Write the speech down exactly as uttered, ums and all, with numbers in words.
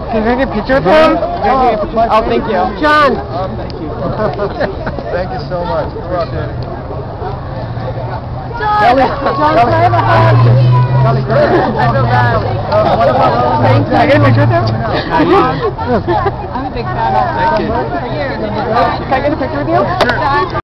Can I get a picture with him? Oh, oh, thank you. John! Oh, thank you. Thank you so much. We're up there. John! John, can I have a hug? Kelly, great. I feel bad. Uh, what about Thank you. Can I get a picture with him? I'm a big fan of Thank you. For you. Can I get a picture with you? Sure.